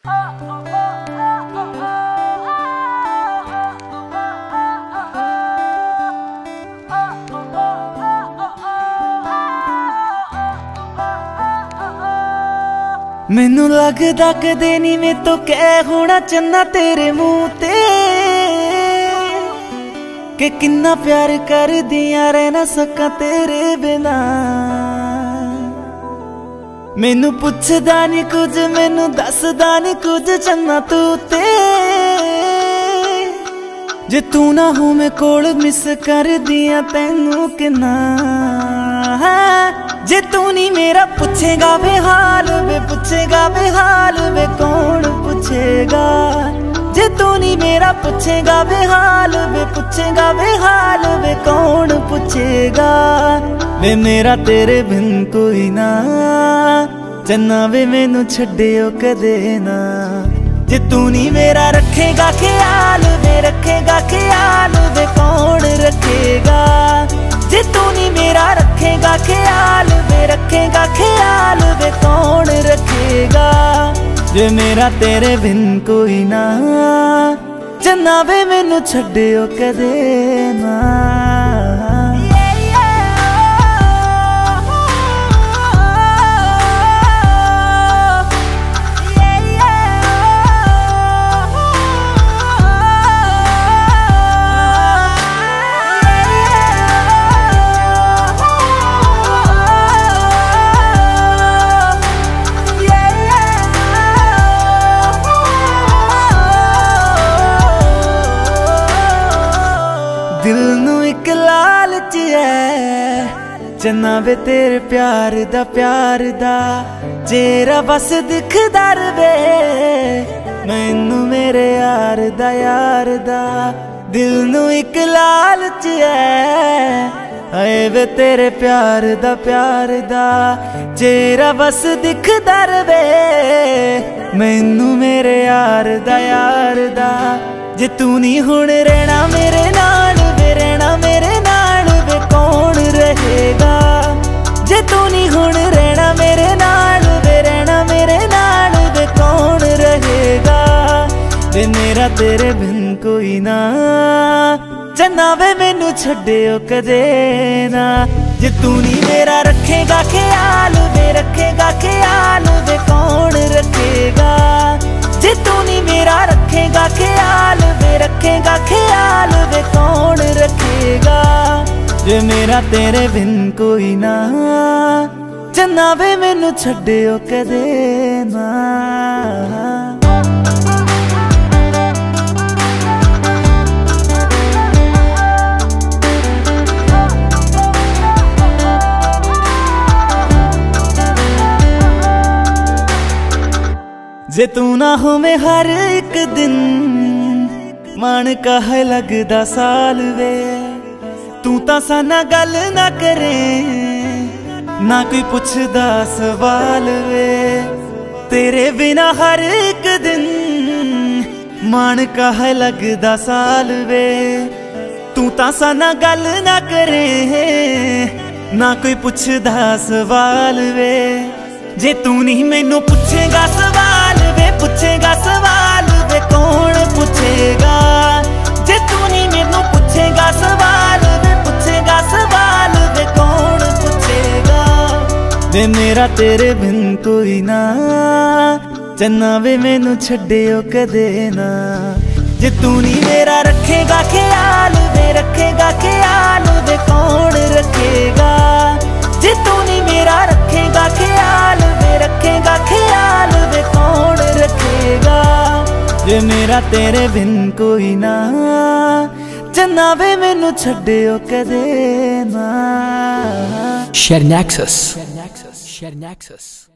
मैनू लगदा कदे नी मैं तो कह होना चन्ना तेरे मुंह ते कि किन्ना प्यार कर दिया रह ना सका तेरे बिना। मैनू पुछदा नी कुछ मैनू दसदा नी कुछ चन्ना तू ते जे तू ना हो मैं कोल मिस कर दिया तैनू किन्ना। जे तू नहीं मेरा पूछेगा बेहाल वे पूछेगा बेहाल वे कौन पूछेगा। जे तू नहीं मेरा पूछेगा बेहाल वे पूछेगा बेहाल वे कौन पूछेगा। वे मेरा तेरे बिन कोई ना चन्ना वे मैनू छड्डियो कदे ना। जे तू नहीं मेरा रखेगा ख्याल वे रखेगा ख्याल वे कौन रखेगा। जे तू नहीं मेरा रखेगा ख्याल वे रखेगा ख्याल वे कौन रखेगा। जे मेरा तेरे बिन कोई ना चन्ना वे मैनू छड्डियो कदे ना। दिल नू एक लालच है चन्ना वे तेरे प्यार दा जेरा बस दिखदा रवे मैनू मेरे यार दा। दिल नू एक लालच है आए वे तेरे प्यार दा जेरा बस दिखदा रवे मैनू मेरे यार दा। जे तू नहीं हुण रहना मेरे नाल वे रहना मेरे नाल वे कौन रहेगा। जे तू नहीं हुण रहना मेरे नाल वे रहना मेरे नाल वे कौन रहेगा। वे मेरा तेरे बिन कोई ना चन्ना वे मैनू छड्डियो कदे ना। जे तू नहीं मेरा रखेगा ख्याल वे रखेगा ख्याल वे कौन रखेगा। जे तू नहीं मेरा रखेगा ख्याल वे रखेगा ख्याल वे कौन रखेगा। जे मेरा तेरे बिन कोई ना चन्ना वे मैनू छड्डियो कदे ना। जे तू ना हो मैं हर एक दिन मन कह लगदा साल वे। तू ता साना गल ना करे ना कोई पुछदा सवाल वे। तेरे बिना हर एक दिन मन कह लगदा साल वे। तू ता साना गल ना करे ना कोई पुछदा सवाल वे। जे तू नहीं मैनू पूछेगा सवाल वे पूछेगा सवाल वे कौन पूछेगा। जे तू नहीं मैनू पूछेगा सवाल वे पूछेगा सवाल वे कौन पूछेगा। वे मेरा तेरे बिन कोई ना चन्ना वे मैनू छड्डियो कदे ना। जे तू नहीं मेरा रखेगा ख्याल वे रखेगा ख्याल वे कौन रखेगा। जे तू नहीं मेरा रखेगा ख्याल वे रखेगा ख्याल वे कौन रखेगा। जे मेरा तेरे बिन कोई ना चन्ना वे मैनू छड्डियो कदे ना। Share Nexus.